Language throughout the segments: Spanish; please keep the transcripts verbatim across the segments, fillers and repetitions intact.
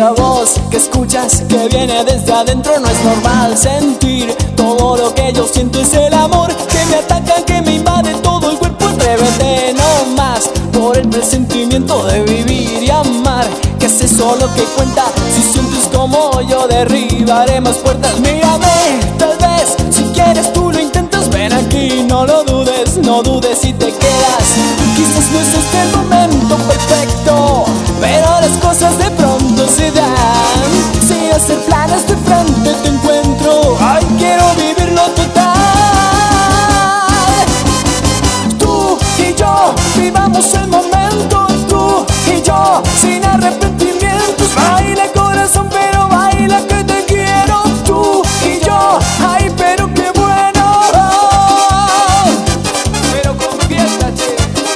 esa voz que escuchas que viene desde adentro. No es normal sentir todo lo que yo siento, es el amor que me ataca, que me invade todo el cuerpo. Atrévete no más por el presentimiento de vivir y amar, que es eso lo que cuenta. Si sientes como yo, derribaré más puertas. Mírame, tal vez si quieres tú lo intentas. Ven aquí, no lo dudes, no dudes si te quedas. Quizás no es este el momento perfecto, pero las cosas de pronto se dan. Sin hacer planes de frente te encuentro. Ay, quiero vivirlo total. Tú y yo, vivamos el momento. Tú y yo, sin arrepentimientos. Baila corazón, pero baila que te quiero. Tú y yo, ay, pero qué bueno. Pero confiésate.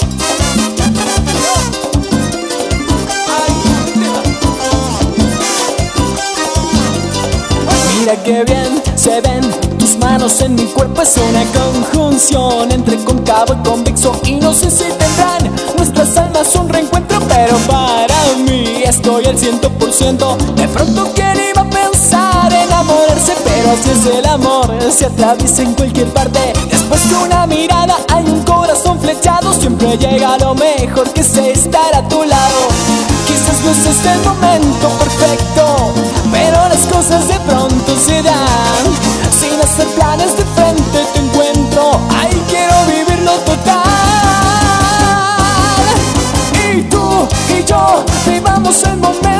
Mira qué bien se ven tus manos en mi cuerpo. Es una conjunción entre cóncavo y convexo. Y no sé si tendrán nuestras almas un reencuentro, pero para mí estoy al ciento por ciento. De pronto, ¿quién iba a pensar enamorarse? Pero así es el amor, se atraviesa en cualquier parte. Después de una mirada hay un corazón flechado. Siempre llega lo mejor, que sé estar a tu lado. Quizás no es este el momento perfecto, pero las cosas de pronto se dan. Sin hacer planes de frente te encuentro. Ay, quiero vivirlo total. Y tú y yo, vivamos el momento.